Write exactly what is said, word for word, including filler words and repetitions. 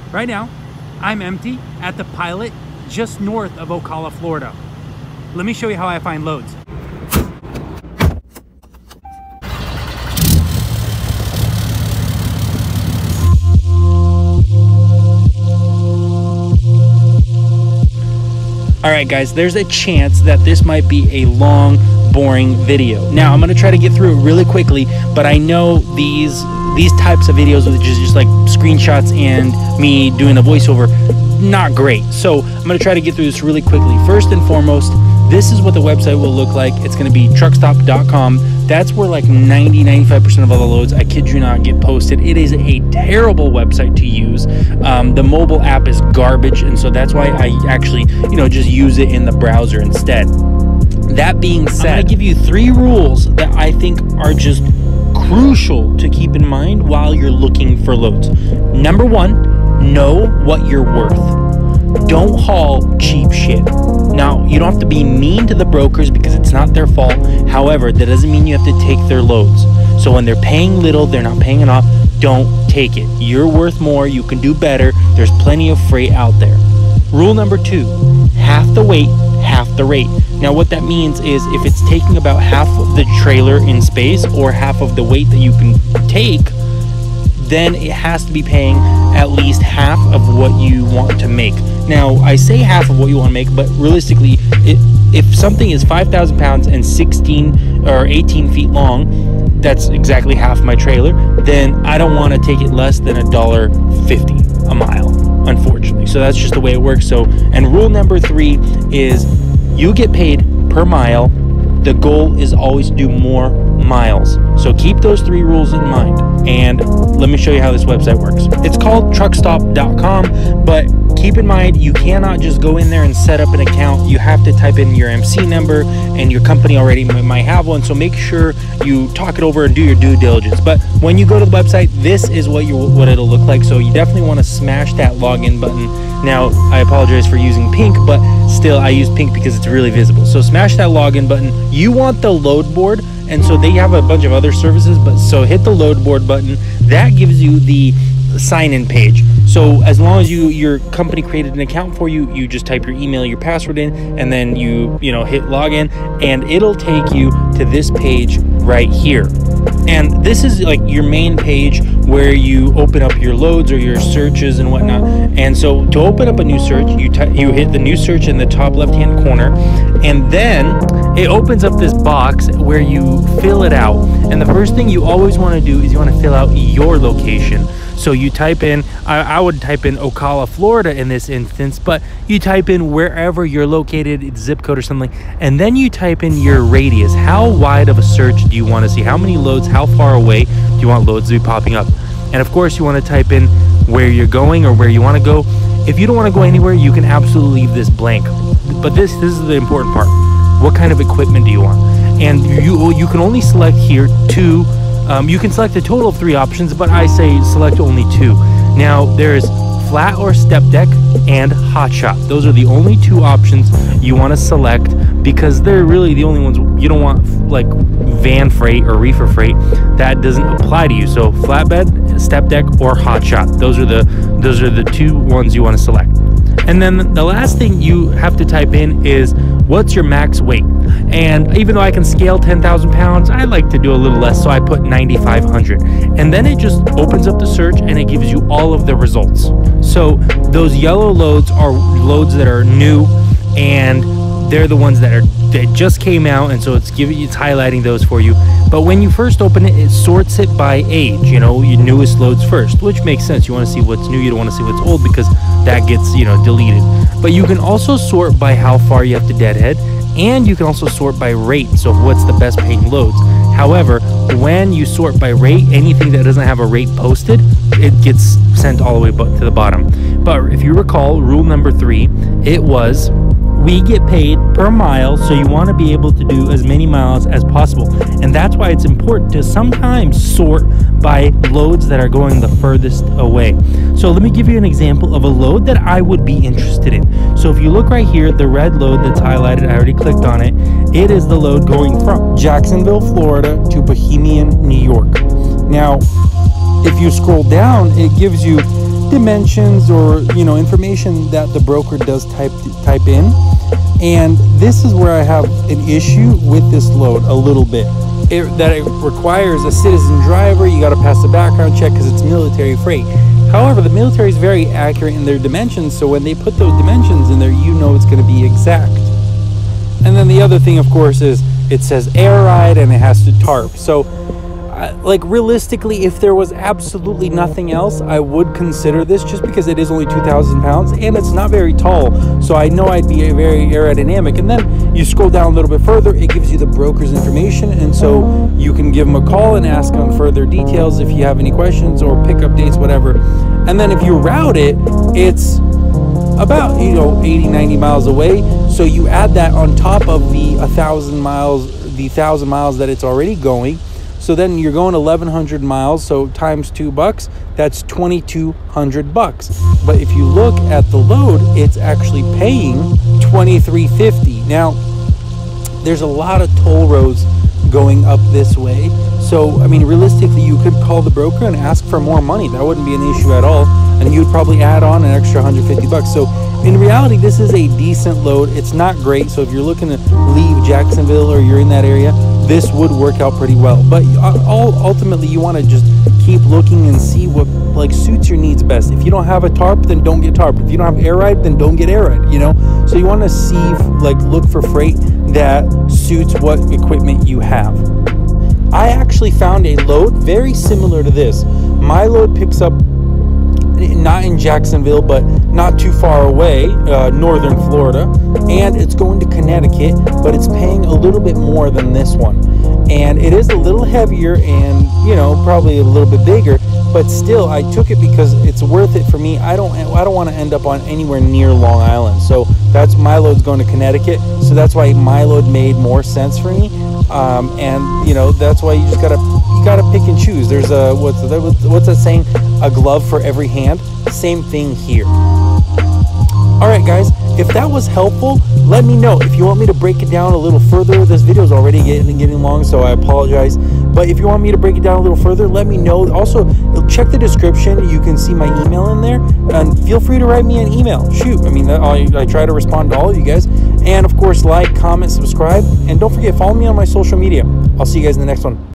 Right now, I'm empty at the Pilot just north of Ocala, Florida. Let me show you how I find loads. All right, guys, there's a chance that this might be a long, boring video. Now, I'm gonna try to get through it really quickly, but I know these these types of videos with just, just like screenshots and me doing a voiceover, not great. So I'm gonna try to get through this really quickly. First and foremost, this is what the website will look like. It's gonna be truck stop dot com. That's where like ninety, ninety-five percent of all the loads, I kid you not, get posted. It is a terrible website to use. Um, the mobile app is garbage, and so that's why I actually, you know, just use it in the browser instead. That being said, I'm gonna give you three rules that I think are just crucial to keep in mind while you're looking for loads. Number one, know what you're worth. Don't haul cheap shit. Now, you don't have to be mean to the brokers because it's not their fault. However, that doesn't mean you have to take their loads. So when they're paying little, they're not paying enough, don't take it. You're worth more, you can do better. There's plenty of freight out there. Rule number two, half the weight, half the rate. Now what that means is if it's taking about half of the trailer in space or half of the weight that you can take, then it has to be paying at least half of what you want to make. Now, I say half of what you want to make, but realistically, it, if something is five thousand pounds and sixteen or eighteen feet long, that's exactly half my trailer, then I don't want to take it less than a dollar fifty a mile, unfortunately. So that's just the way it works. So, and rule number three is you get paid per mile. The goal is always to do more miles. So keep those three rules in mind. And let me show you how this website works. It's called truck stop dot com, but keep in mind, you cannot just go in there and set up an account. You have to type in your M C number, and your company already might have one. So make sure you talk it over and do your due diligence. But when you go to the website, this is what you what it'll look like. So you definitely want to smash that login button. Now, I apologize for using pink, but still I use pink because it's really visible. So smash that login button. You want the load board, and so they have a bunch of other services, but so hit the load board button. That gives you the sign-in page. So as long as you your company created an account for you, you just type your email, your password in, and then you you know hit login, and it'll take you to this page right here. And this is like your main page where you open up your loads or your searches and whatnot. And so to open up a new search, you you hit the new search in the top left-hand corner, and then it opens up this box where you fill it out. And the first thing you always want to do is you want to fill out your location. So you type in, I, I would type in Ocala, Florida in this instance, but you type in wherever you're located, zip code or something, and then you type in your radius. How wide of a search do you want to see? How many loads, how far away do you want loads to be popping up? And of course, you want to type in where you're going or where you want to go. If you don't want to go anywhere, you can absolutely leave this blank. But this, this is the important part. What kind of equipment do you want? And you, you can only select here two. Um, you can select a total of three options, but I say select only two. Now, there's flat or step deck and hot shot. Those are the only two options you want to select because they're really the only ones. You don't want like van freight or reefer freight. That doesn't apply to you. So flatbed, step deck, or hot shot. Those are the those are the two ones you want to select. And then the last thing you have to type in is what's your max weight. And even though I can scale ten thousand pounds, I like to do a little less, so I put ninety-five hundred. And then it just opens up the search and it gives you all of the results. So those yellow loads are loads that are new, and they're the ones that are that just came out, and so it's giving it's highlighting those for you. But when you first open it, it sorts it by age, you know, your newest loads first, which makes sense. You want to see what's new, you don't want to see what's old, because that gets, you know, deleted. But you can also sort by how far you have to deadhead, and you can also sort by rate, so what's the best paying loads. However, when you sort by rate, anything that doesn't have a rate posted, it gets sent all the way to the bottom. But if you recall, rule number three, it was we get paid per mile, so you want to be able to do as many miles as possible. And that's why it's important to sometimes sort by loads that are going the furthest away. So let me give you an example of a load that I would be interested in. So if you look right here, the red load that's highlighted, I already clicked on it. It is the load going from Jacksonville, Florida to Bohemian, New York. Now, if you scroll down, it gives you dimensions or, you know, information that the broker does type type in. And this is where I have an issue with this load a little bit. It, that it requires a citizen driver. You got to pass the background check because it's military freight. However, the military is very accurate in their dimensions, so when they put those dimensions in there, you know it's going to be exact. And then the other thing, of course, is it says air ride and it has to tarp. So uh, like realistically, if there was absolutely nothing else, I would consider this, just because it is only two thousand pounds and it's not very tall. So I know I'd be a very aerodynamic. And then you scroll down a little bit further, it gives you the broker's information. And so you can give them a call and ask them further details if you have any questions or pickup dates, whatever. And then if you route it, it's about, you know, eighty, ninety miles away. So you add that on top of the a thousand miles, the thousand miles that it's already going. So then you're going eleven hundred miles. So times two bucks, that's twenty-two hundred bucks. But if you look at the load, it's actually paying twenty-three fifty. Now, there's a lot of toll roads going up this way. So, I mean, realistically, you could call the broker and ask for more money. That wouldn't be an issue at all. And you'd probably add on an extra one hundred fifty bucks. So in reality, this is a decent load. It's not great. So if you're looking to leave Jacksonville or you're in that area, this would work out pretty well. But all, ultimately, you want to just keep looking and see what like suits your needs best. If you don't have a tarp, then don't get tarp. If you don't have air ride, then don't get air ride, you know? So you want to see, like, look for freight that suits what equipment you have. I actually found a load very similar to this. My load picks up not in Jacksonville, but not too far away, uh, northern Florida, and it's going to Connecticut, but it's paying a little bit more than this one. And it is a little heavier and, you know, probably a little bit bigger, but still I took it because it's worth it for me. I don't I don't want to end up on anywhere near Long Island. So that's my load's going to Connecticut. So that's why my load made more sense for me. Um, and you know, that's why you just gotta you gotta pick and choose. There's a what's that, what's that saying? A glove for every hand. Same thing here. All right, guys, if that was helpful, let me know. If you want me to break it down a little further, this video is already getting getting long, so I apologize. But if you want me to break it down a little further, let me know. Also, check the description. You can see my email in there, and feel free to write me an email. Shoot, I mean, I, I try to respond to all of you guys. And of course, like, comment, subscribe, and don't forget, follow me on my social media. I'll see you guys in the next one.